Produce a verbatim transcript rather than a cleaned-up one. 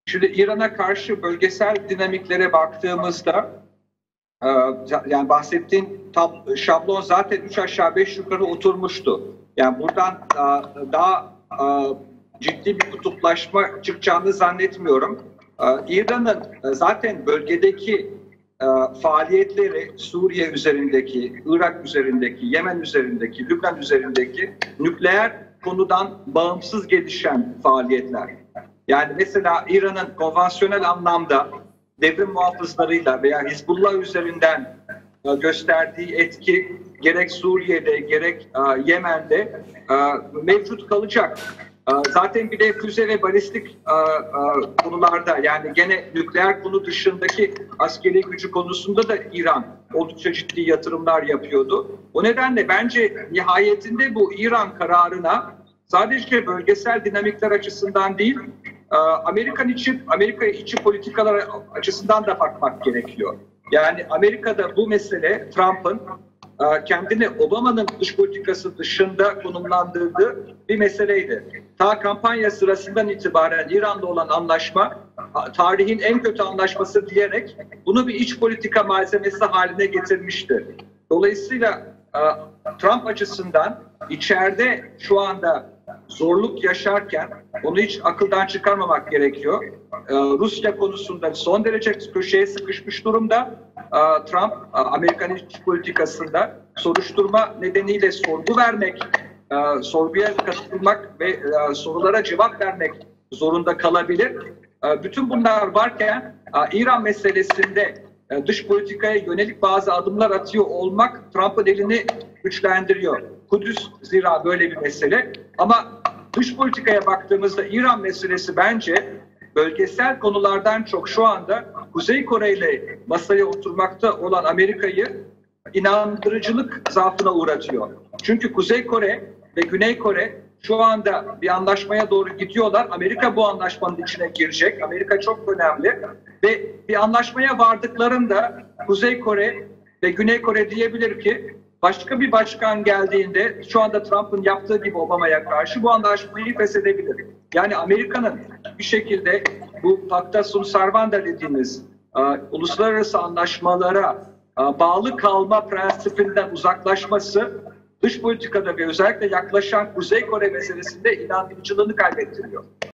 Şimdi İran'a karşı bölgesel dinamiklere baktığımızda e, yani bahsettiğin tam şablon zaten üç aşağı beş yukarı oturmuştu. Yani buradan e, daha e, ciddi bir kutuplaşma çıkacağını zannetmiyorum. E, İran'ın e, zaten bölgedeki e, faaliyetleri Suriye üzerindeki, Irak üzerindeki, Yemen üzerindeki, Lübnan üzerindeki nükleer konudan bağımsız gelişen faaliyetler. Yani mesela İran'ın konvansiyonel anlamda devrim muhafızlarıyla veya Hizbullah üzerinden gösterdiği etki gerek Suriye'de gerek Yemen'de mevcut kalacak. Zaten bir de füze ve balistik konularda, yani gene nükleer konu dışındaki askeri gücü konusunda da İran oldukça ciddi yatırımlar yapıyordu. O nedenle bence nihayetinde bu İran kararına sadece bölgesel dinamikler açısından değil, Amerikan içi, Amerika içi politikalar açısından da bakmak gerekiyor. Yani Amerika'da bu mesele Trump'ın kendini Obama'nın dış politikası dışında konumlandırdığı bir meseleydi. Ta kampanya sırasından itibaren İran'la olan anlaşma tarihin en kötü anlaşması diyerek bunu bir iç politika malzemesi haline getirmişti. Dolayısıyla Trump açısından içeride şu anda zorluk yaşarken onu hiç akıldan çıkarmamak gerekiyor. Ee, Rusya konusunda son derece köşeye sıkışmış durumda. Ee, Trump Amerikan iç politikasında soruşturma nedeniyle sorgu vermek, e, sorguya katılmak ve e, sorulara cevap vermek zorunda kalabilir. E, bütün bunlar varken e, İran meselesinde e, dış politikaya yönelik bazı adımlar atıyor olmak Trump'ın elini güçlendiriyor. Kudüs zira böyle bir mesele. Ama dış politikaya baktığımızda İran meselesi bence bölgesel konulardan çok şu anda Kuzey Kore ile masaya oturmakta olan Amerika'yı inandırıcılık zaafına uğratıyor. Çünkü Kuzey Kore ve Güney Kore şu anda bir anlaşmaya doğru gidiyorlar. Amerika bu anlaşmanın içine girecek. Amerika çok önemli. Ve bir anlaşmaya vardıklarında Kuzey Kore ve Güney Kore diyebilir ki başka bir başkan geldiğinde şu anda Trump'ın yaptığı gibi Obama'ya karşı bu anlaşmayı feshedebilir. Yani Amerika'nın bir şekilde bu Pacta Sunt Servanda dediğimiz uh, uluslararası anlaşmalara uh, bağlı kalma prensibinden uzaklaşması dış politikada ve özellikle yaklaşan Kuzey Kore meselesinde inandırıcılığını kaybettiriyor.